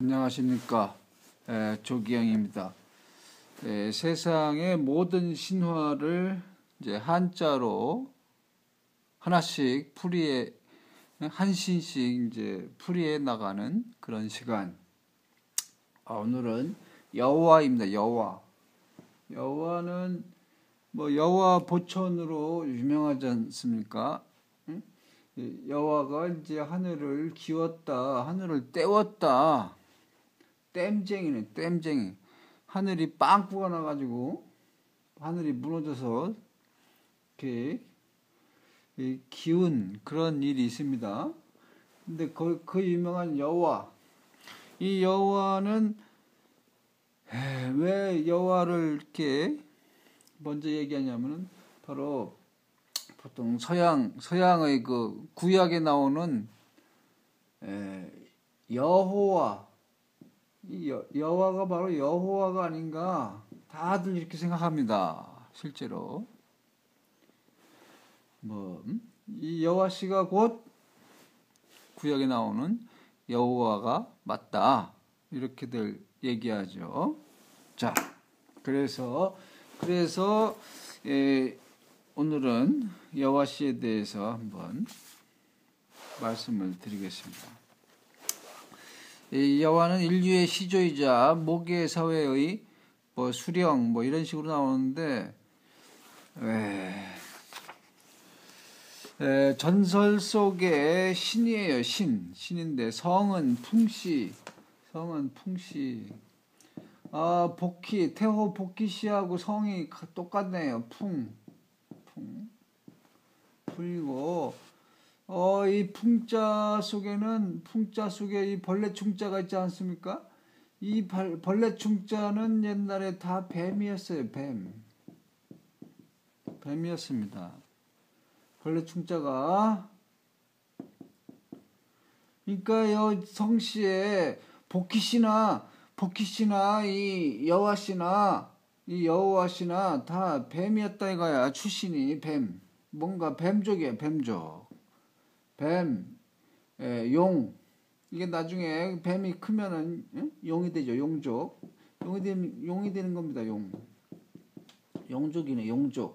안녕하십니까. 조기영입니다. 세상의 모든 신화를 이제 한자로 하나씩 한 신씩 이제 풀이해 나가는 그런 시간. 오늘은 여화입니다. 여화는 뭐 여화 보천으로 유명하지 않습니까? 여화가 이제 하늘을 기웠다, 하늘을 떼웠다. 땜쟁이네, 땜쟁이. 하늘이 빵꾸가 나가지고 하늘이 무너져서 이렇게 기운 그런 일이 있습니다. 근데 그 유명한 여화, 이 여화는 왜 여화를 이렇게 먼저 얘기하냐면은 바로 보통 서양의 그 구약에 나오는 여호와, 이 여호와가 바로 여호와가 아닌가 다들 이렇게 생각합니다. 실제로 이 여호와 씨가 곧 구약에 나오는 여호와가 맞다 이렇게들 얘기하죠. 자, 그래서 오늘은 여호와 씨에 대해서 한번 말씀을 드리겠습니다. 이 여호와는 인류의 시조이자 모계 사회의 수령 이런 식으로 나오는데 전설 속의 신이에요. 신인데 성은 풍씨. 태호 복희 씨하고 성이 똑같네요. 풀이고 이 풍자 속에 이 벌레 충자가 있지 않습니까? 이 벌레 충자는 옛날에 다 뱀이었어요. 뱀이었습니다. 벌레 충자가. 그러니까 성씨에 복희 씨나 이 여호와 씨나 다 뱀이었다 이거야. 출신이 뱀. 뭔가 뱀족이에요. 뱀족. 용. 이게 나중에 뱀이 크면은 용이 되죠. 용족. 용이 되는 겁니다. 용족이네.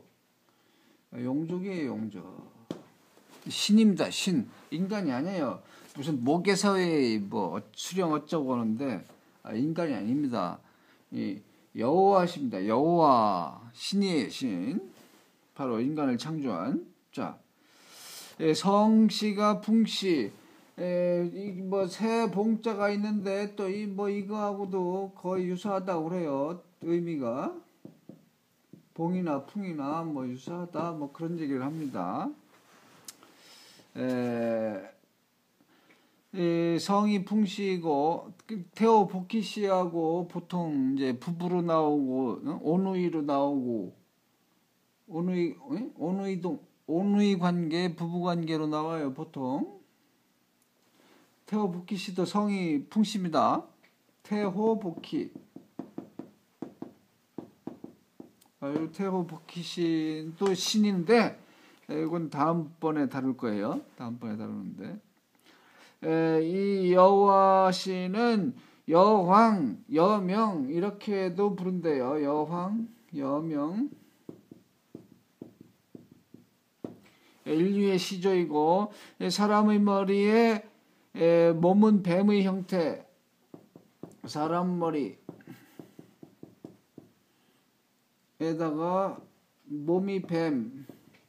용족이에요. 신입니다. 신. 인간이 아니에요. 무슨 모계사회의 수령 어쩌고 하는데 인간이 아닙니다. 이 여호와십니다. 여호와 신이에요. 신. 바로 인간을 창조한. 자, 성씨가 풍씨. 새 봉자가 있는데 또 이거하고도 거의 유사하다고 그래요. 의미가 봉이나 풍이나 유사하다 그런 얘기를 합니다. 성이 풍씨이고 태호 복희 씨하고 보통 이제 부부로 나오고 온누이로 나오고 온누이 관계, 부부 관계로 나와요. 보통 태호 복희 씨도 성이 풍씨입니다. 태호 복희. 태호 복희 씨도 신인데 이건 다음번에 다룰 거예요. 다음번에 다루는데 이 여호와 씨는 여황, 여명 이렇게도 부른대요. 여황, 여명. 인류의 시조이고 사람의 머리에 몸은 뱀의 형태. 사람 머리에다가 몸이 뱀.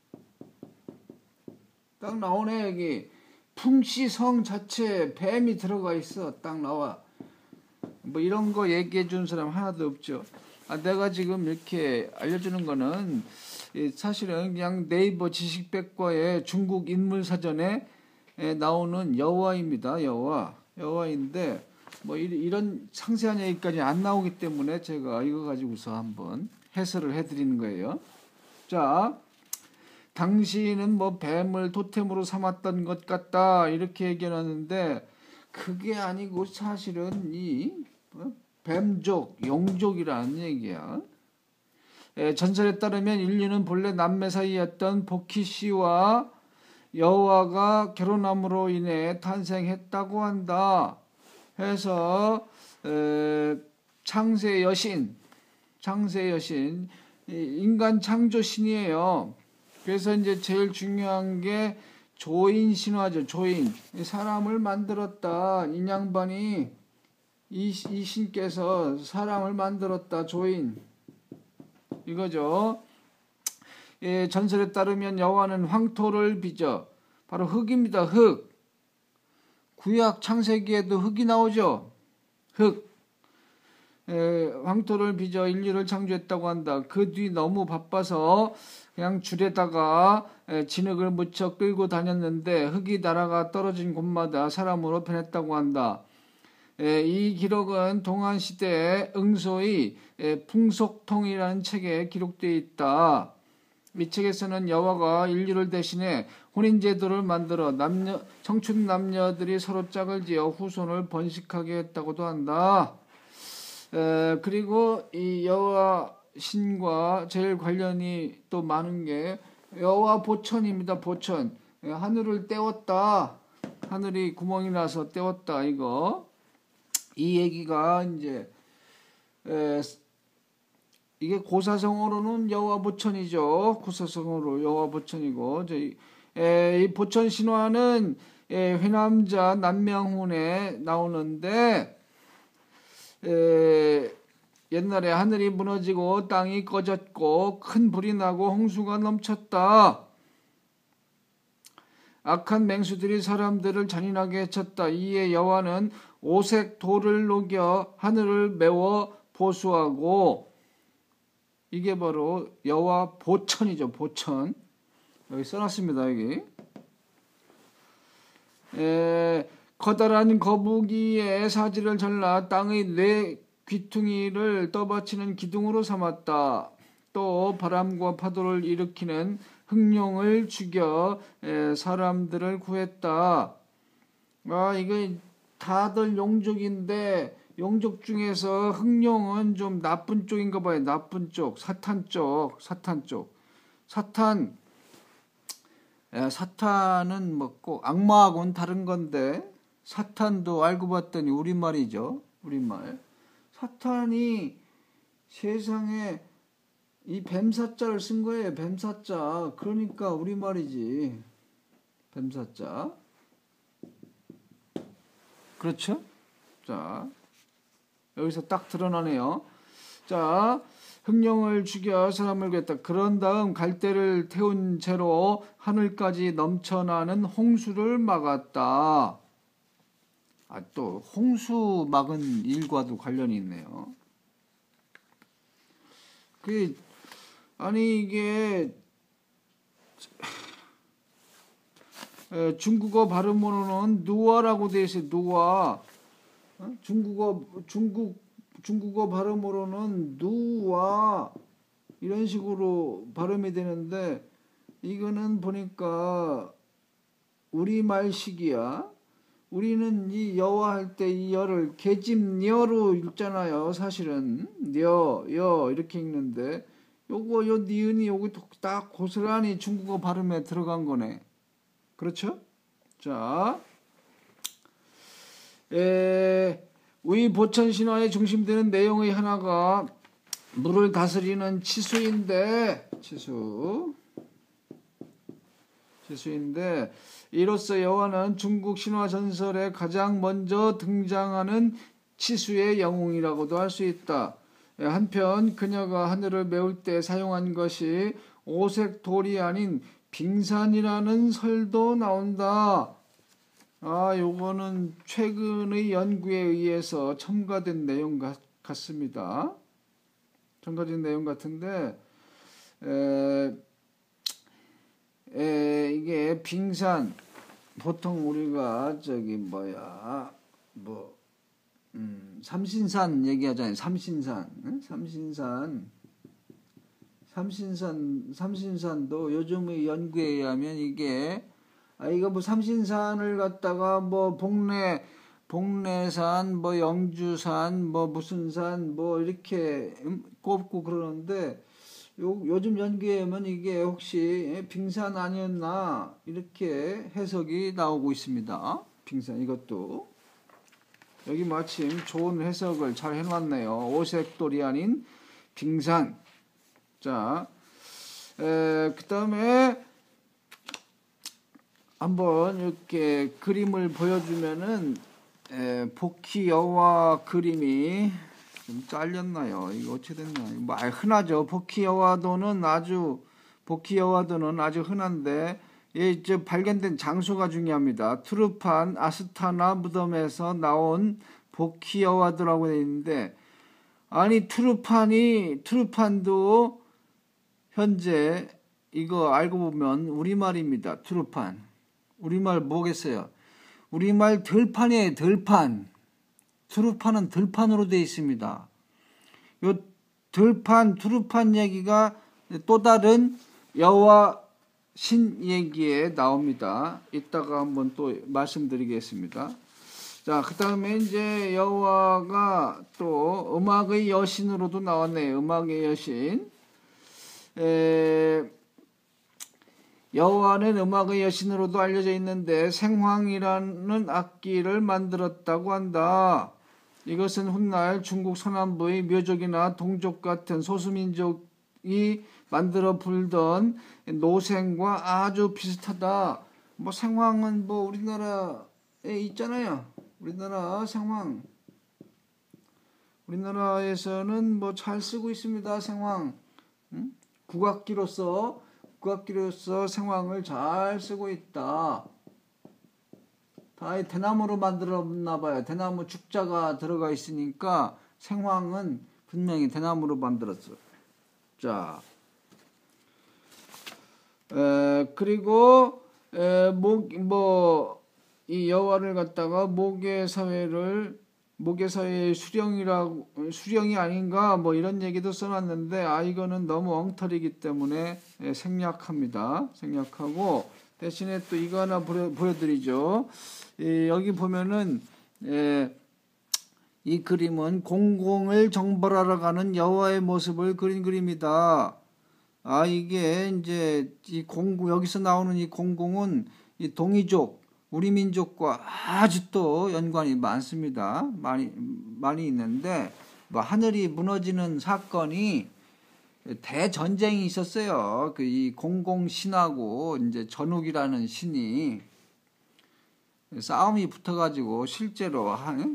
딱 나오네. 여기 풍씨 성 자체에 뱀이 들어가 있어. 딱 나와. 이런 거 얘기해 준 사람 하나도 없죠. 내가 지금 이렇게 알려주는 거는 사실은 그냥 네이버 지식백과의 중국 인물사전에 나오는 여호와입니다. 여호와인데 이런 상세한 얘기까지 안 나오기 때문에 제가 이거 가지고서 한번 해설을 해드리는 거예요. 자, 당신은 뱀을 토템으로 삼았던 것 같다 이렇게 얘기해놨는데 그게 아니고 사실은 이 뱀족, 용족이라는 얘기야. 전설에 따르면 인류는 본래 남매 사이였던 복희 씨와 여호와가 결혼함으로 인해 탄생했다고 한다. 해서 창세 여신 인간 창조 신이에요. 그래서 이제 제일 중요한 게 조인 신화죠. 조인, 사람을 만들었다. 인양반이 이 신께서 사람을 만들었다. 조인, 이거죠. 전설에 따르면 여호와는 황토를 빚어, 바로 흙입니다. 흙. 구약 창세기에도 흙이 나오죠. 흙. 황토를 빚어 인류를 창조했다고 한다. 그 뒤 너무 바빠서 그냥 줄에다가 진흙을 묻혀 끌고 다녔는데 흙이 날아가 떨어진 곳마다 사람으로 변했다고 한다. 이 기록은 동안시대의 응소의 풍속통이라는 책에 기록되어 있다. 이 책에서는 여호와가 인류를 대신해 혼인제도를 만들어 청춘 남녀들이 서로 짝을 지어 후손을 번식하게 했다고도 한다. 그리고 이 여호와 신과 제일 관련이 또 많은 게 여호와 보천입니다. 보천. 하늘을 떼웠다. 하늘이 구멍이 나서 떼웠다. 이 얘기가 이제 이게 고사성어로는 여호와 보천이죠. 고사성어로 여호와 보천이고, 이 보천 신화는 회남자 남명훈에 나오는데, 옛날에 하늘이 무너지고 땅이 꺼졌고 큰 불이 나고 홍수가 넘쳤다. 악한 맹수들이 사람들을 잔인하게 해쳤다. 이에 여호와는 오색 돌을 녹여 하늘을 메워 보수하고, 이게 바로 여호와 보천이죠. 보천. 여기 써놨습니다. 여기. 커다란 거북이의 사지를 잘라 땅의 네 귀퉁이를 떠받치는 기둥으로 삼았다. 또 바람과 파도를 일으키는 흑룡을 죽여 사람들을 구했다. 이거 다들 용족인데, 용족 중에서 흑룡은 좀 나쁜 쪽인가 봐요. 나쁜 쪽, 사탄 쪽. 사탄은 뭐 꼭 악마하고는 다른 건데, 사탄도 알고 봤더니 우리말이죠. 우리말. 사탄이 세상에 이 뱀사자를 쓴 거예요. 뱀사자. 그러니까 우리말이지. 뱀사자. 그렇죠? 자, 여기서 딱 드러나네요. 자, 흑룡을 죽여 사람을 구했다. 그런 다음 갈대를 태운 채로 하늘까지 넘쳐나는 홍수를 막았다. 또 홍수 막은 일과도 관련이 있네요. 이게 중국어 발음으로는 누아라고 되어 있어요. 누아. 중국어 발음으로는 누와 이런 식으로 발음이 되는데, 이거는 보니까 우리말식이야. 우리는 이 여와 할 때 이 여를 계집녀로 읽잖아요. 사실은 여 이렇게 읽는데, 요 니은이 여기 딱 고스란히 중국어 발음에 들어간 거네. 그렇죠? 자, 우리 보천 신화의 중심되는 내용의 하나가 물을 다스리는 치수인데, 이로써 여호와는 중국 신화 전설에 가장 먼저 등장하는 치수의 영웅이라고도 할 수 있다. 한편 그녀가 하늘을 메울 때 사용한 것이 오색 돌이 아닌 빙산이라는 설도 나온다. 요거는 최근의 연구에 의해서 첨가된 내용 같습니다. 첨가된 내용 같은데, 이게 빙산, 보통 우리가 삼신산 얘기하잖아요. 삼신산도 요즘의 연구에 의하면 이게 이거 삼신산을 갖다가 복례산, 영주산, 무슨 산, 이렇게 꼽고 그러는데, 요즘 연구에 의하면 이게 혹시 빙산 아니었나, 이렇게 해석이 나오고 있습니다. 빙산, 이것도. 여기 마침 좋은 해석을 잘 해놨네요. 오색돌이 아닌 빙산. 자, 그 다음에 한번 이렇게 그림을 보여주면은 복희 여와 그림이 좀 잘렸나요? 이거 어떻게 됐나? 뭐 흔하죠. 복희 여와도는 아주 흔한데 이제 발견된 장소가 중요합니다. 투르판 아스타나 무덤에서 나온 복희 여와도라고 되어 있는데, 아니 투르판도 현재 이거 알고 보면 우리말입니다. 투르판. 우리말 뭐겠어요? 우리말 들판이에요. 들판. 투르판은 들판으로 되어 있습니다. 요 들판, 투르판 얘기가 또 다른 여호와 신 얘기에 나옵니다. 이따가 한번 또 말씀드리겠습니다. 자, 그 다음에 이제 여호와가 또 음악의 여신으로도 나왔네요. 음악의 여신. 여호와는 음악의 여신으로도 알려져 있는데 생황이라는 악기를 만들었다고 한다. 이것은 훗날 중국 서남부의 묘족이나 동족 같은 소수민족이 만들어 불던 노생과 아주 비슷하다. 뭐 생황은 뭐 우리나라에 있잖아요. 우리나라 생황. 우리나라에서는 뭐 잘 쓰고 있습니다. 생황. 국악기로서 생황을 잘 쓰고 있다. 다 대나무로 만들었나 봐요. 대나무 죽자가 들어가 있으니까 생황은 분명히 대나무로 만들었어. 자, 그리고 이 여호와를 갖다가 모계사회의 수령이 아닌가 뭐 이런 얘기도 써놨는데, 이거는 너무 엉터리이기 때문에 생략합니다. 생략하고 대신에 또 이거 하나 보여드리죠. 여기 보면은 이 그림은 공공을 정벌하러 가는 여호와의 모습을 그린 그림이다. 이게 이제 여기서 나오는 이 공공은 이 동이족, 우리 민족과 아주 또 연관이 많습니다. 많이 있는데, 뭐 하늘이 무너지는 사건이 대전쟁이 있었어요. 이 공공신하고 이제 전욱이라는 신이 싸움이 붙어가지고 실제로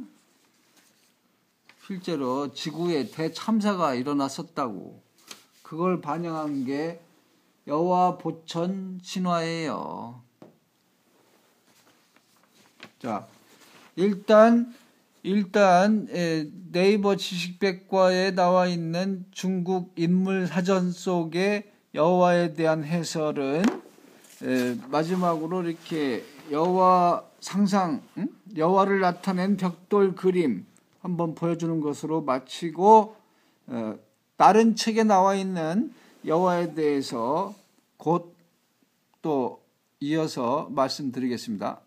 지구에 대참사가 일어났었다고. 그걸 반영한 게 여호와 보천 신화예요. 자, 일단 네이버 지식백과에 나와 있는 중국 인물 사전 속의 여호와에 대한 해설은 마지막으로 이렇게 여호와 상상, 여호와를 나타낸 벽돌 그림 한번 보여주는 것으로 마치고, 다른 책에 나와 있는 여호와에 대해서 곧 또 이어서 말씀드리겠습니다.